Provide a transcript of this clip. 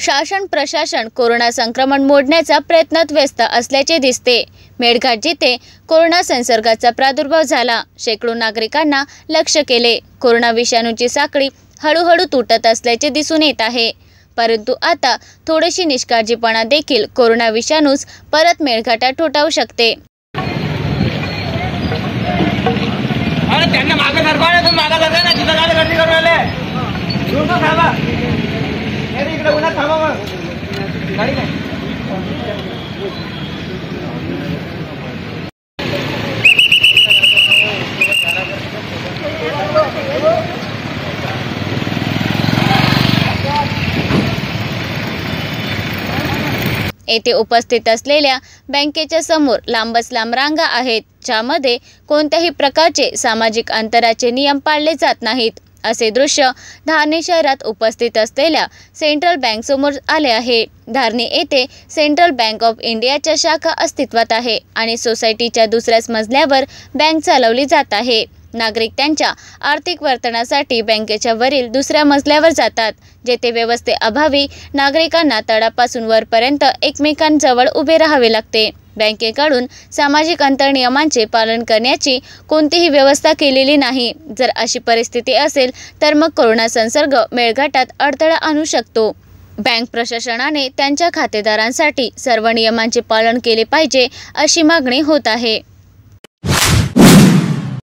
शासन प्रशासन कोरोना संक्रमण मोडण्याचा प्रयत्नात व्यस्त असल्याचे दिसते। मेळघाट जिथे कोरोना संसर्गाचा प्रादुर्भाव झाला, शेकडो नागरिकांना लक्ष केले। कोरोना विषाणूची साखळी हळूहळू तुटत असल्याचे दिसून येत आहे। परंतु आता थोडीशी निष्काळजीपणा देखील कोरोना विषाणूस परत मेळघाटात ठोठावू शकते। येथे उपस्थित असलेल्या बँकेच्या समोर लांबच लांब रांगा आहेत, ज्यामध्ये कोणत्याही प्रकारचे सामाजिक अंतराचे नियम पाळले जात नाहीत। असे दृश्य धारणी शहरात उपस्थित असलेल्या सेंट्रल बँक समोर आले आहे। धारणी येथे सेंट्रल बँक ऑफ इंडियाच्या शाखा अस्तित्वात आहे आणि सोसायटीच्या दुसऱ्याच मजल्यावर बँक चालवली जात आहे। नागरिक त्यांच्या आर्थिक वर्तनासाठी बँकेच्या वरील दुसऱ्या मजल्यावर जातात, जेथे व्यवस्थेअभावी नागरिकांना तळापासून वरपर्यंत एकमेकांजवळ उभे राहावे लागते। बँकेकडून सामाजिक अंतर नियमांचे पालन करण्याची कोणतीही व्यवस्था केलेली नाही। जर अशी परिस्थिती असेल तर मग कोरोना संसर्ग मेळघाटात अडथळा आणू शकतो। बँक प्रशासनाने त्यांच्या खातेदारांसाठी सर्व नियमांचे पालन केले पाहिजे, अशी मागणी होत आहे।